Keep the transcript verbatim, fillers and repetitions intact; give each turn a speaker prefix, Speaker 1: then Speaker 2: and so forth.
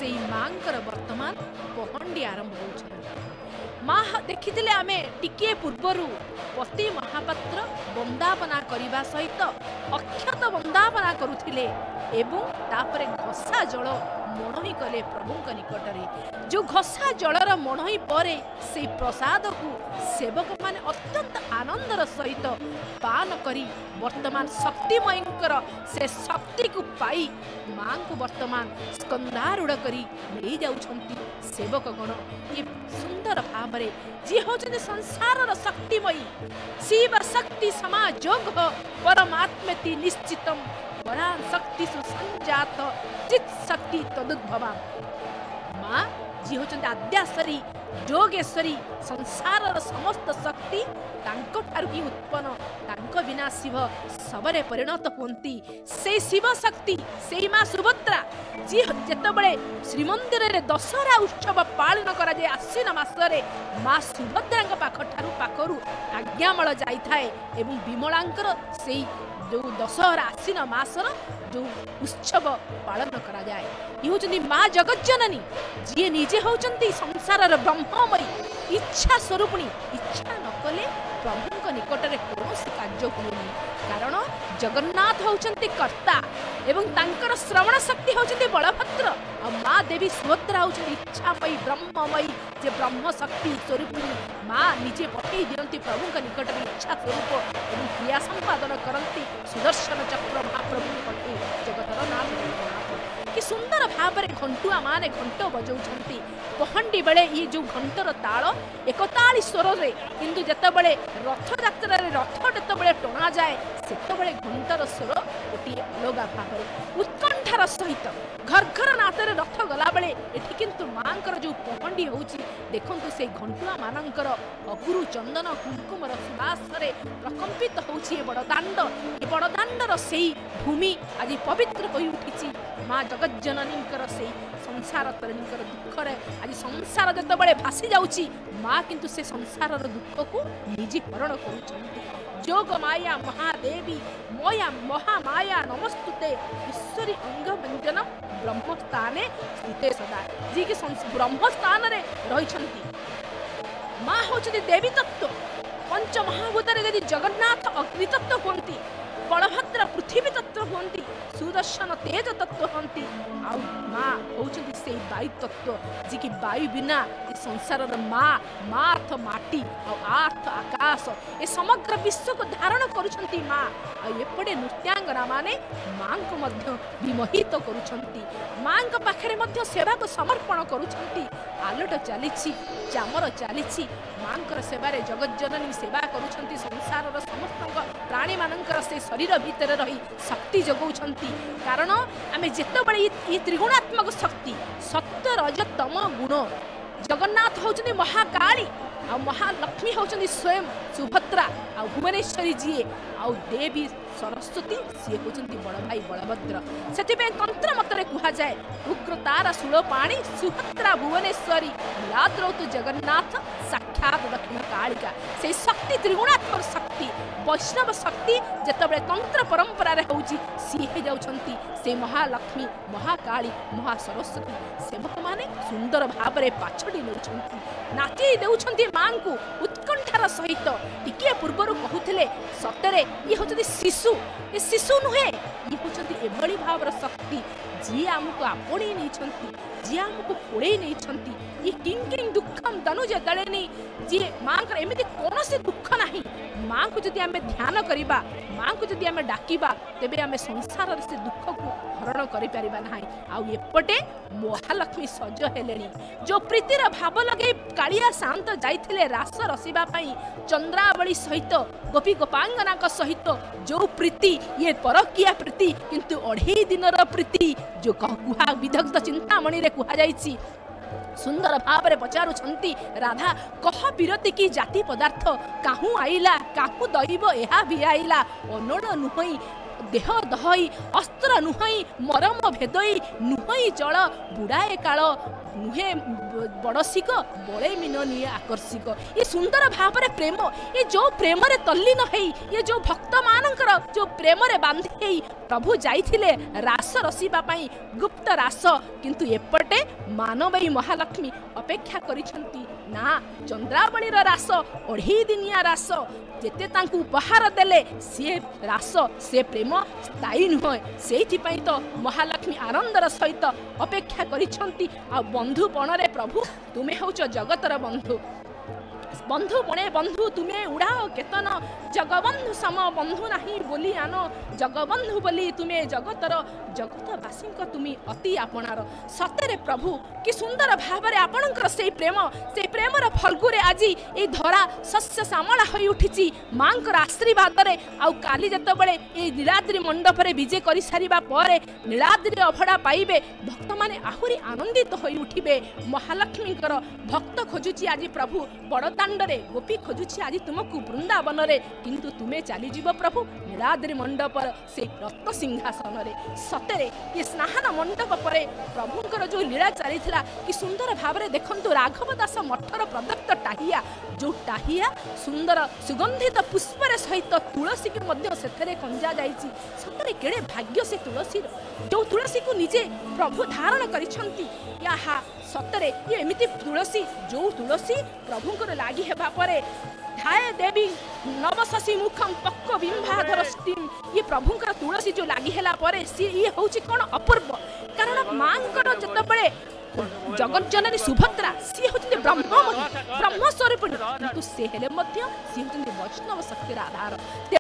Speaker 1: से मांकर वर्तमान पहंडी आरंभ हो माँ देखी आमे टिके पूर्वर पति महापात्र वंदापना करने सहित अक्षत वंदापना करुथिले एवं तापरे घसा जल मणही कले प्रभु निकटरे जो घसा जलर मणही परे से प्रसाद को सेवक माने अत्यंत आनंदर सहित पान करी वर्तमान शक्तिमयंकर से शक्ति को पाई मां को वर्तमान स्कंधारूढ़ करी ले जाउछंती सेवक गण ये सुंदर भावरे जी होचने संसार शक्तिमयी शिव शक्ति समाजोग परमात्मेति निश्चितम परां शक्ति संजात चित शक्ति तदुद्भवा माँ जी होचंती आद्याश्वरी जोगेश्वरी संसार समस्त शक्ति तांको ठारु ही उत्पन्न तांको बिना शिव सबरे परिणत होंती से शिव शक्ति से माँ सुभद्रा जी जेतबळे श्रीमंदिर रे दशहरा उत्सव पालन करा जाय आश्विन मासरे माँ सुभद्रा पाख ठारु पाखरु आज्ञामल जाई थाए एवं विमलांकर से जो दशहरा आश्विन मासर जो उत्सव पालन करा जाए ये होचंती माँ जगज्जननी जी निजे होचंती संसार ब्रह्ममयी इच्छा स्वरूपिणी इच्छा न कले प्रभु निकटरे कौन कार्य हुए कारण जगन्नाथ होचंती कर्ता एवं तांकर श्रवण शक्ति होचंती बलभद्र और माँ देवी सुभद्रा होचंती इच्छामयी ब्रह्ममयी जे ब्रह्म शक्ति स्वरूपिणी माँ निजे पठे दियंती प्रभु निकट में इच्छा स्वरूप एवं क्रिया संपादन करती सुदर्शन चक्र महाप्रभु पठे जगतर नाम कि सुंदर भाव में घंटुआ माने घंट बजाउछंती पहंडी बेले ये जो घंटर ताल एकताली स्वर रे किंतु जेतेबेले रथ यात्रा रे रथ जेतेबेले टणा जाए सेतेबेले घंटर स्वर गोटे अलग भाव में उत्कंठार सहित घर घर नातर रथ गला बेले एठी किंतु मांकर जो पहंडी होउची देखंतु से घंटुआ मानकर अपुरु चंदन कुंकुमर सुवास रे प्रकंपित होउची ए बड़दांड ए बड़दांडर सेई भूमि आज पवित्र होई उठिची माँ जगज्जननींकर से संसार तरणीकर दुख रे आज संसार जेतेबेले भासी जाउची माँ किंतु से संसार दुख को निजे हरण करूछंती जोग माया महादेवी मोया महामाया नमस्तुते ईश्वरी अंग व्यंजन ब्रह्म स्थाने स्थिते सदा जी के ब्रह्म स्थान रे रहिछंती माँ होचती देवी तत्व पंच महाभूत रे यदि जगन्नाथ अग्नि तत्व होंती बलभद्र पृथ्वी तत्व होंती सुदर्शन तेज तत्व होंती आ माँ होचती से वायु तत्व जी की वायु बिना ये संसार माँ माथ माटी आर्थ आकाश ये समग्र विश्व को धारण करुछंती माँ आ एपटे नृत्यांगना माने माँ को मध्य विमोहित करुछंती माँ को पाखरे मध्य सेवा को समर्पण करुछंती आलोट चलीछि चामर चलीछि माँ सेवारे जगज्जननी सेवा करुछंती संसार समस्त प्राणी मानकर से शरीर भीतर रही शक्ति जगौछंती कारण आमे जेतेबेले ये त्रिगुणात्मक शक्ति सत्य रज तम गुण जगन्नाथ होचनी महाकाली आ महालक्ष्मी होचनी स्वयं सुभद्रा आ भुवनेश्वरी जी आ देवी सरस्वती सी होचंती बड़ भाई बलभद्र सेतिबे तंत्र मतरे कुहा जाए उग्रतारा शूलपाणी सुभद्रा भुवनेश्वरी मिलाद्रौतु जगन्नाथ साक्षात दक्षिण कालिका से शक्ति त्रिगुणात्मक शक्ति वैष्णव शक्ति जेतेबेले तंत्र परंपरा रे होउची सी हे जाउछंती से महालक्ष्मी महाकाली महासरस्वती सेवक माने सुंदर भाव रे पाछडी नउछंती नाची देउछंती मां को उत्कंठार सहित टिके पूर्वरु कहूथिले सतरे ये होचंती शिशु ये शिशु नुहे ये होचंती एभली भावर शक्ति जी आमको आपणे नहीं छंती जी आमको कोड़े नहीं छंती ये किंग किंग दुखम दनुज दलेनी जी मां कर एमिति कोनोसी दुख नाही मां को जदि आमे ध्यान करिबा मां को जदि आमे डाकिबा तेबे आमे संसार से दुख को हरण करि परिबा नाही आ एपटे महालक्ष्मी सज हेलेनी जो प्रीतिर भाव लगे कालिया शांत जाइथिले रास रसिबा पई चंद्रावली सहित गोपी गोपांगना का सहित जो प्रीति ये परकिया प्रीति किंतु अढ़े दिनर प्रीति जो कुहा विदग्ध चिंतामणि रे कुहा जाइछि सुंदर भाव में पचारू छंती राधा कह विरति की जाति पदार्थ काहू आइला काहू दैव एहा भी आइला अनोड़ नुहई देह दहई अस्त्र नुहई मरम भेदई नुहई जल बुड़ाए काल नुहे बड़सिक बड़े मिननिए आकर्षिक। ये सुंदर भाव रे प्रेम, ये जो प्रेम रे तल्लीन है, ये जो भक्त मानकर जो प्रेम रे बांधि प्रभु जाइथिले रास रसिबा पई गुप्त रास, किंतु एपटे मानवई महालक्ष्मी अपेक्षा करिसंती ना चंद्रावलीर रास अढ़ी दिनिया रास जेते तांकु उपहार देले से रास से प्रेम स्थायी नुह, से तो महालक्ष्मी आनंदर सहित अपेक्षा करिसंती। आ बंधुपण रे प्रभु तुमे होच जगतर बंधु, बंधु बणे बंधु तुम्हें उड़ाओ केतन, जगबंधु सम बंधु नहीं बोली आन, जगबंधु बोली तुम्हें जगतर जगतवासी तुम्हें अति आपणार। सतरे प्रभु कि सुंदर भाव में आपणकर से प्रेम से प्रेमर फल्गुरे आज ये धरा शस्य श्यामला हो उठी मांकर आशीर्वाद रे। आउ काली जत बड़े ये नीलाद्री मंडप रे विजे कर सारिबा परे नीलाद्री अभड़ा पाइबे भक्त माने आहुरी आनंदित हो उठिबे। महालक्ष्मीकर भक्त खोजुची आज प्रभु बड़दाण्ड रे, गोपी खोजुची आज तुमको वृंदावन रे, किंतु तुम्हें चली जीव प्रभु नीलाद्री मंडप से रत्न सिंहासन रे। सतरे ये स्नान मंडप परे प्रभुंकर जो लीला चली कि सुंदर भाव में देखंतु राघव दास मठर प्रदत्त टाहिया, जो टाहिया सुंदर सुगंधित पुष्प सहित तुलसी की मध्य सेथरे कंजा जाइछि। सतरे केड़े भाग्य से तुलसी जो तुलसी को निजे प्रभु धारण करिसंती। याहा सतरे ये एमिति तुलसी जो तुलसी प्रभुंकर लागि हेबा परे ध्याय देवी नवशशी मुखम पक्क बिंबाधर स्टीम, ये प्रभुंकर तुलसी जो लागि हेला परे सी ये होछि कोन अपूर्व। कारण मांकर जतबेले जगत जननी सुभद्रा सी होती ब्रह्ममयी ब्रह्म स्वरूपिणी, किंतु से हेले मध्य सी होती वैष्णव शक्तिर आधार।